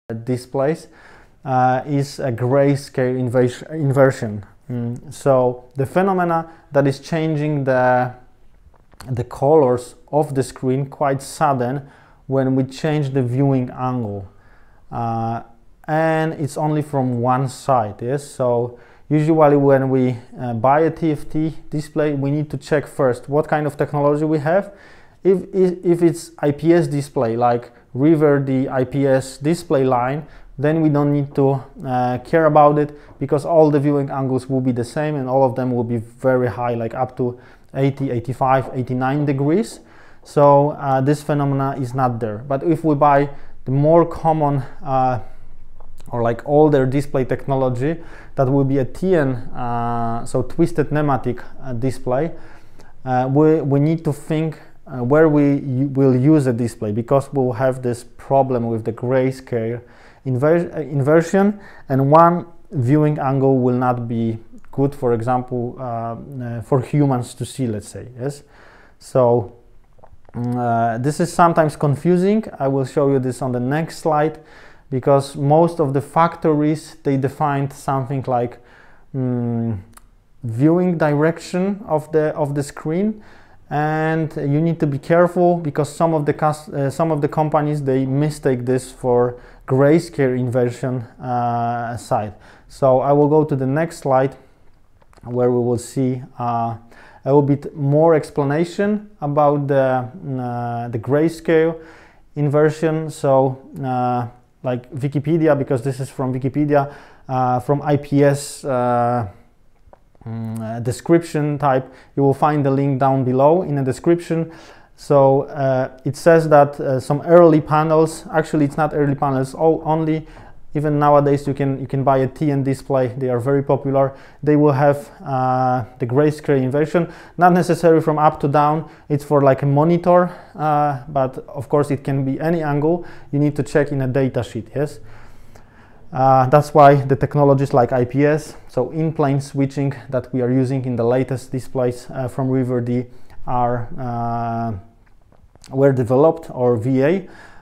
displays is a grayscale inversion. So the phenomena that is changing the colors of the screen quite sudden when we change the viewing angle, and it's only from one side. Yes, so usually when we buy a TFT display, we need to check first what kind of technology we have. If it's IPS display like Riverdi IPS display line, then we don't need to care about it, because all the viewing angles will be the same and all of them will be very high, like up to 80, 85, 89 degrees. So this phenomena is not there. But if we buy the more common or like older display technology, that will be a TN, so twisted nematic display, we need to think where we will use a display, because we'll have this problem with the grayscale inversion, and one viewing angle will not be good, for example, for humans to see, let's say. Yes, so this is sometimes confusing. I will show you this on the next slide, because most of the factories, they defined something like viewing direction of the screen, and you need to be careful, because some of the companies, they mistake this for grayscale inversion side. So I will go to the next slide, where we will see a little bit more explanation about the grayscale inversion. So like Wikipedia, because this is from Wikipedia, from IPS description type, you will find the link down below in the description. So it says that some early panels, actually it's not early panels only, even nowadays you can buy a TN display, they are very popular. They will have the grayscale inversion, not necessarily from up to down, it's for like a monitor, but of course it can be any angle. You need to check in a data sheet. Yes, that's why the technologies like IPS, so in-plane switching, that we are using in the latest displays from Riverdi were developed, or VA,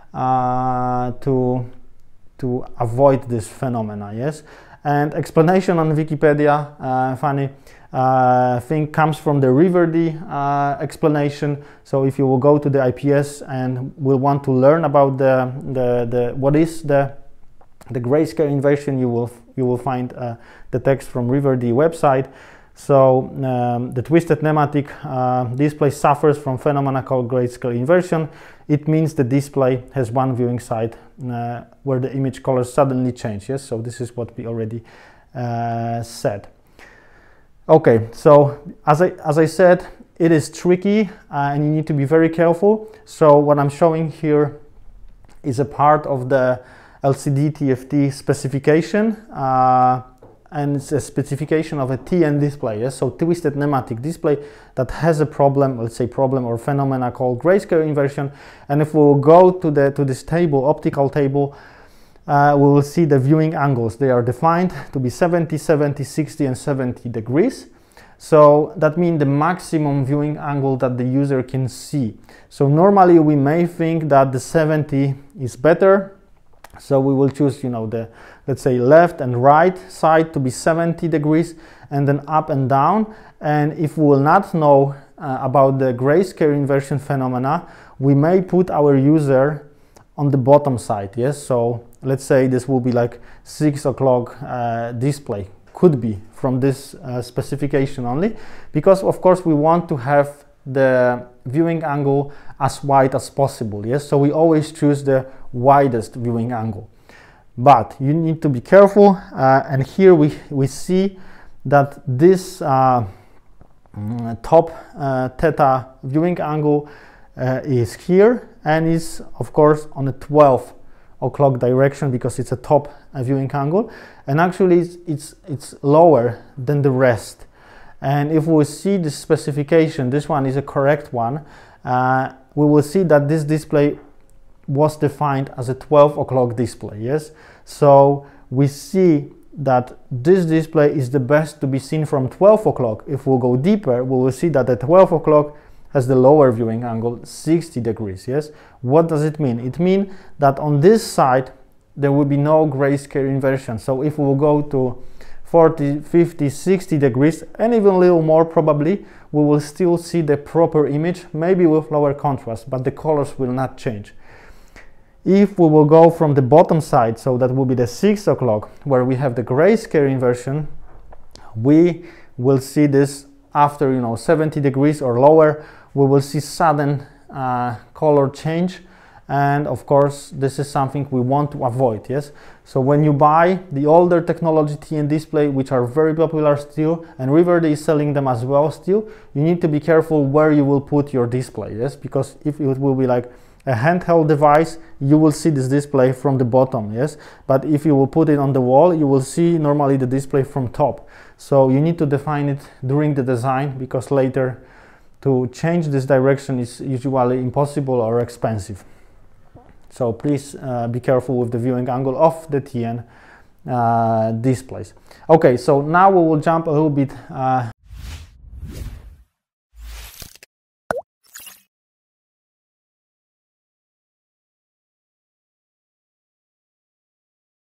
to avoid this phenomena. Yes, and explanation on Wikipedia, funny thing, comes from the Riverdi explanation. So if you will go to the IPS and will want to learn about what is the grayscale inversion, you will find the text from Riverdi website. So the twisted nematic display suffers from phenomena called grayscale inversion. It means the display has one viewing side where the image colors suddenly change. Yes, so this is what we already said. Okay, so as I said, it is tricky and you need to be very careful. So what I'm showing here is a part of the LCD TFT specification, and it's a specification of a TN display. Yes? So twisted nematic display that has a problem, let's say problem or phenomena called grayscale inversion. And if we will go to this table, optical table, we will see the viewing angles. They are defined to be 70, 70, 60 and 70 degrees. So that means the maximum viewing angle that the user can see. So normally we may think that the 70 is better. So we will choose, let's say left and right side to be 70 degrees, and then up and down. And if we will not know about the grayscale inversion phenomena, we may put our user on the bottom side. Yes, so let's say this will be like 6 o'clock display, could be from this specification only, because of course we want to have the viewing angle as wide as possible. Yes, so we always choose the widest viewing angle, but you need to be careful, and here we see that this top theta viewing angle is here, and is of course on the 12 o'clock direction, because it's a top viewing angle, and actually it's lower than the rest. And if we see the specification, this one is a correct one, we will see that this display was defined as a 12 o'clock display. Yes, so we see that this display is the best to be seen from 12 o'clock. If we'll go deeper, we will see that at 12 o'clock has the lower viewing angle, 60 degrees. Yes, what does it mean? It means that on this side there will be no grayscale inversion. So if we will go to 40, 50, 60 degrees, and even a little more probably, we will still see the proper image, maybe with lower contrast, but the colors will not change. If we will go from the bottom side, so that will be the 6 o'clock, where we have the grayscale inversion, we will see this after, you know, 70 degrees or lower, we will see sudden color change. And of course, this is something we want to avoid, yes? So when you buy the older technology TN display, which are very popular still, and Riverdi is selling them as well still, you need to be careful where you will put your display, yes? Because if it will be like a handheld device, you will see this display from the bottom, yes? But if you will put it on the wall, you will see normally the display from top. So you need to define it during the design, because later to change this direction is usually impossible or expensive. So please be careful with the viewing angle of the TN displays. Okay, so now we will jump a little bit